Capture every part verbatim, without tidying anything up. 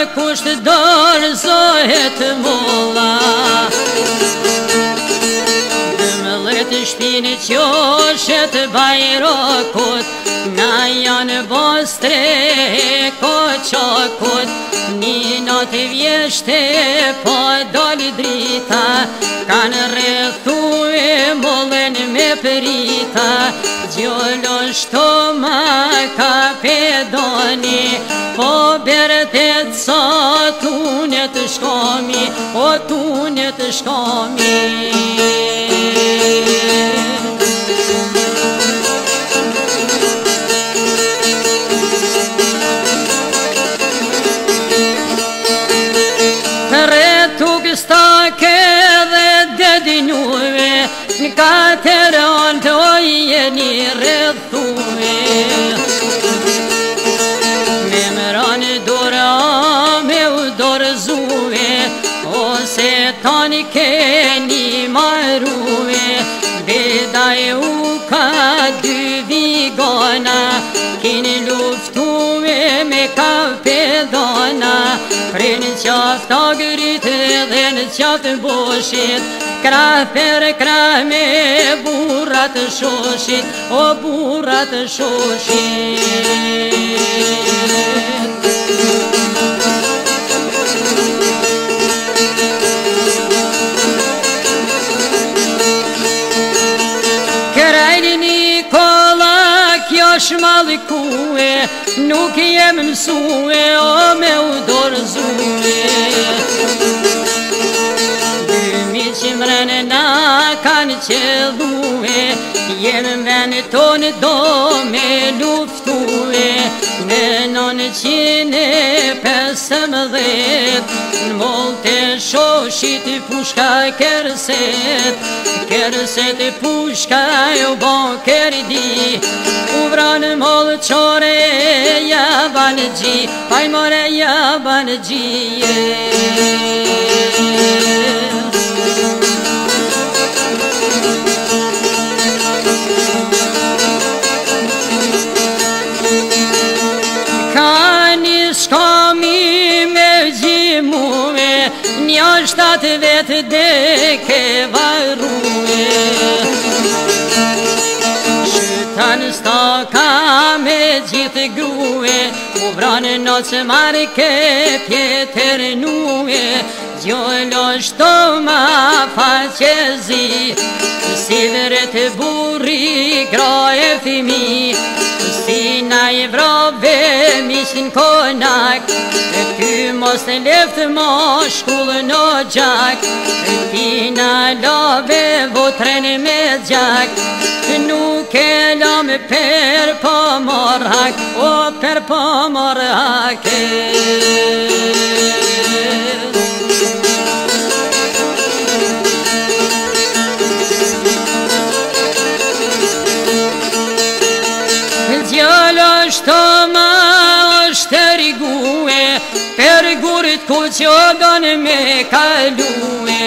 kusht dorëzohet mulla. Dëmëllet shpinë qoshet bajrokut, na janë bostre ko qakut. Një natë vjeshte po doli drita, kanë rrethu e mollen me prita. Gjollo shtoma ka pedoni, po bertet sa tunet shkomi, o tunet shkomi. Stake dhe dedinuve, në katër anë të ojeni rrethuve. Me mëranë dora me u dorëzuve, ose tani keni maruve. Beda e u ka dy vigona, kini luftuve me kapedona. Prenë qaftë agrit dhe në qaftë boshit, krah per krah me burrat shoshit, o burrat shoshit. Krajnë Nikola kjo shmallkue, nuk jem mësue o me u dorëzue. Dymi që mrene na kanë qëllue, jem vene tonë do me luftue. Në nënë qine pesëmdhet, në molte shoshit pushka kërset. Kërset pushka jo bon kërdi, u vranë mollë qore ja banë gji, paj more ja banë gjije. Ka një shkomi me gjimume, një shtatë vetë deke varrume. Shëtanë staka me gjithë grue, u vranë notë marke pjetër nue. Gjollo shtoma faqezi, si vret burri gra e fimi. Si na i vrove mishin konak, ty mos të leftë moshkullë në gjak. Ti na lave votren me gjak, nuk e lam per po morhak, o per po morhake. Gjollo shtoma është rigue, per gurit ku që donë me kalue.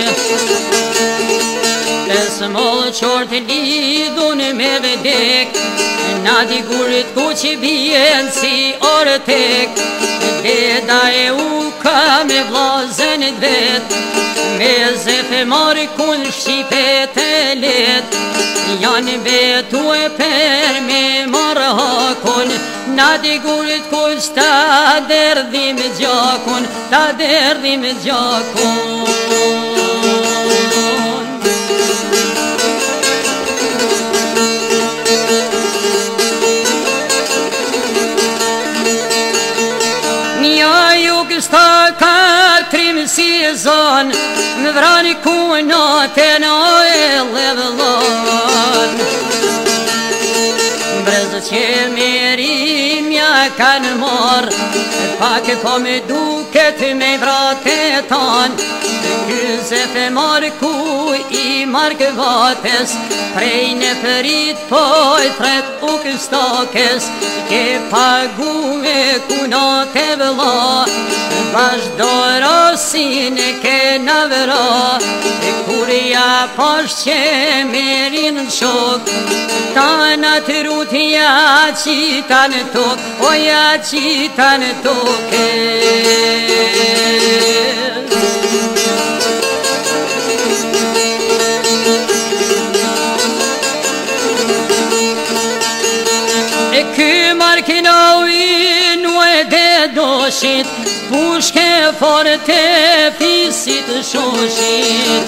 Pesmollë qortë lidhun me vedek, na di gurit ku që bjen si ortek. Beda e u ka me vlazen vet, me zefe marë kun shqipet e let. Janë betu e per me marë hakun, na di gurit kush ta derdhim gjakun, ta derdhim gjakun. Sta katrim si zon, më vrani ku natën o e levlon. Brezë që merimja kanë morë, pak po me duket me vratetan. Kyzef e marku i markë vates, prej në përit po i thret u këstakes. Ke pagu me kunat e vëlla, vazhdo rosin e ke në vëro, e kur ja pash që merin në shok, ta në të rutja qita në tok, o ja qita në toke. E ky markinovi nu e de doshit, pushke forte fisit shoshit.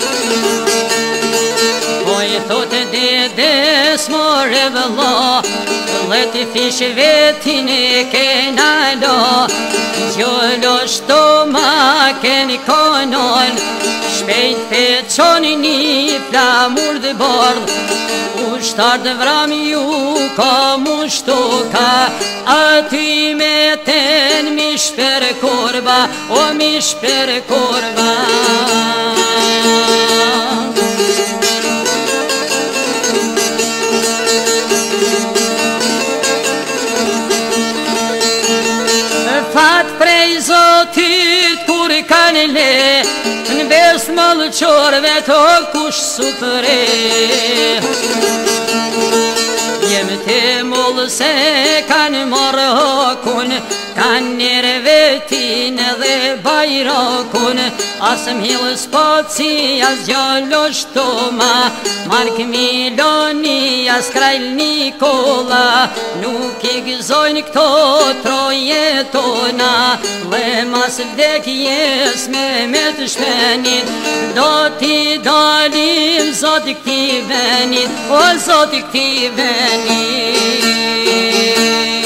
Po i thote dede s'more vëlla, leti fish vetin e kena lo, gjollo shtoma keni konon, shpejt pe qoni një flamur dhe bardh, ushtar dhe vram ju ka mushtoka, aty me ten mish per korba, o mish per korba. Fat prej Zotit kur kanë le, në bes mëllëqorve to kush supre. Jem të mullë se kanë marë hakun, kanë njerë vetin dhe bajrakun, asë mhilë spaci, as gjallo shtoma, Mark Miloni, as Krajl Nikola, nuk i gëzojnë këto troje tona, dhe mas vdekjes me me të shpenit, do t'i dalim zoti këti venit, o zoti këti venit.